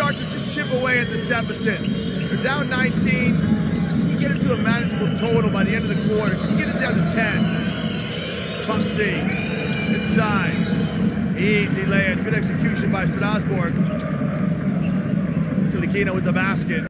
start to just chip away at this deficit. They're down 19. You can get it to a manageable total by the end of the quarter. You can get it down to 10. Pump C. Inside. Easy lay-in. Good execution by Strasbourg. Tilikina with the basket.